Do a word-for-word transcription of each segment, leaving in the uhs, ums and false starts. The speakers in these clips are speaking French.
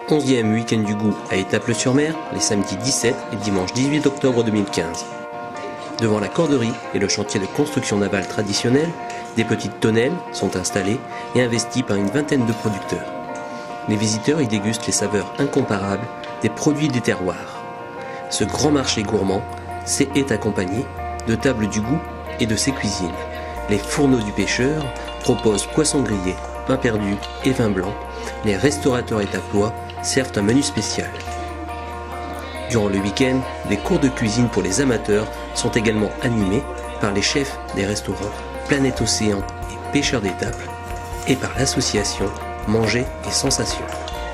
onzième week-end du goût à Étaples-sur-Mer, les samedis dix-sept et dimanche dix-huit octobre deux mille quinze. Devant la corderie et le chantier de construction navale traditionnel, des petites tonnelles sont installées et investies par une vingtaine de producteurs. Les visiteurs y dégustent les saveurs incomparables des produits des terroirs. Ce grand marché gourmand est accompagné de tables du goût et de ses cuisines. Les fourneaux du pêcheur proposent poissons grillés, pain perdu et vin blanc. Les restaurateurs étaplois servent un menu spécial. Durant le week-end, des cours de cuisine pour les amateurs sont également animés par les chefs des restaurants Planète Océan et Pêcheurs d'Étaples et par l'association Manger et Sensations.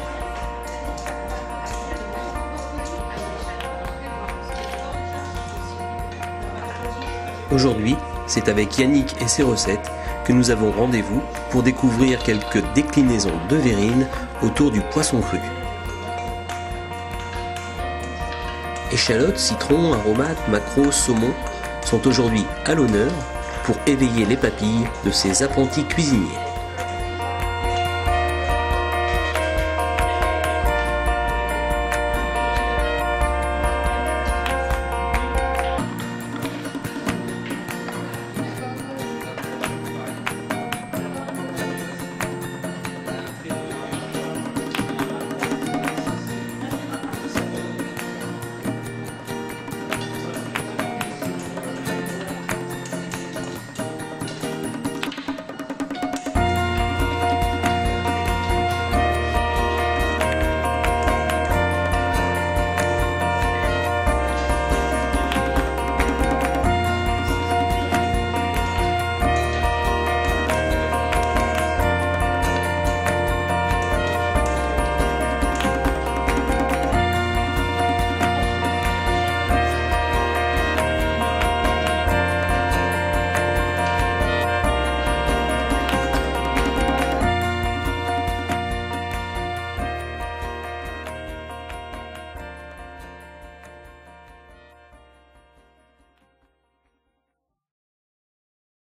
Aujourd'hui, c'est avec Yannick et ses recettes que nous avons rendez-vous pour découvrir quelques déclinaisons de verrine autour du poisson cru. Échalotes, citrons, aromates, maquereaux, saumons sont aujourd'hui à l'honneur pour éveiller les papilles de ces apprentis cuisiniers.